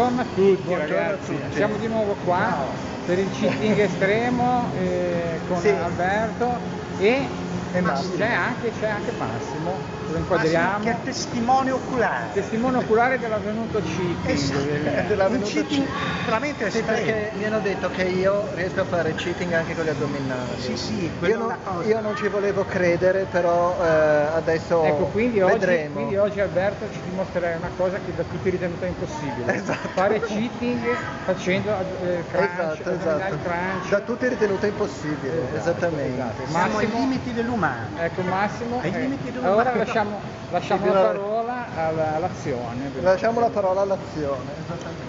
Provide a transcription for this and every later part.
Buongiorno a tutti, Buongiorno a ragazzi. tutti. Siamo di nuovo qua Ciao. per il cheating estremo con Sì. Alberto e Massimo. c'è anche Massimo, lo Massimo inquadriamo. che è testimone oculare. Testimone oculare dell'avvenuto cheating. Esatto. Un cheating veramente Sì, estremo. perché mi hanno detto che io riesco a fare cheating anche con gli addominali. Sì, quella Io è una cosa. io non ci volevo credere, però adesso Ecco, quindi vedremo. oggi Alberto ci dimostrerai una cosa che da tutti ritenuta impossibile. Esatto. Fare cheating facendo crunch, addominali crunch. Da tutti ritenuta impossibile, Esatto, esattamente. esatto. Siamo ai Massimo- limiti dell'umano. Ecco Massimo, Ai limiti dell'umano. ora lasciamo Sì, la parola all'azione. Lasciamo la parola all'azione, esattamente.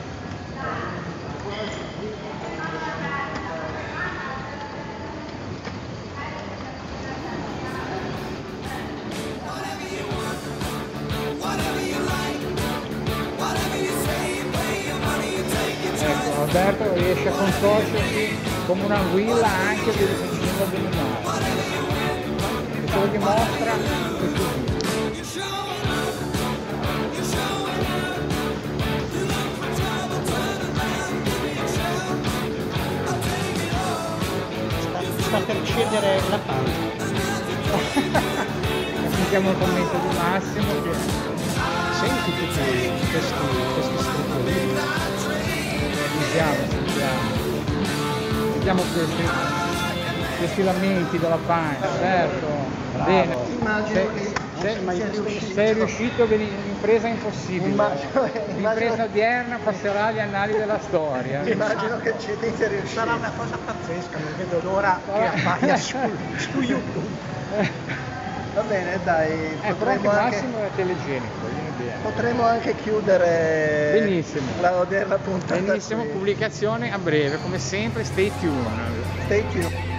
Ecco, Alberto riesce a contorcersi come una anguilla anche per il sentimento addominale. E ce lo dimostra questo video. Sta per cedere la pancia. Sentiamo il commento di Massimo che Senti tutti questi scrupoli. sentiamo questi lamenti della pancia, certo. Bene. Immagino Sei riuscito a un'impresa impossibile. L'impresa odierna passerà agli annali della storia. Immagino che il cheating sia riuscito. Sarà una cosa pazzesca, non vedo l'ora che appaia su YouTube. Va bene, dai, Però anche Massimo è telegenico, viene bene. potremo anche chiudere Benissimo. la odierna puntata. Benissimo, qui. pubblicazione a breve, come sempre, stay tuned. Stay tuned.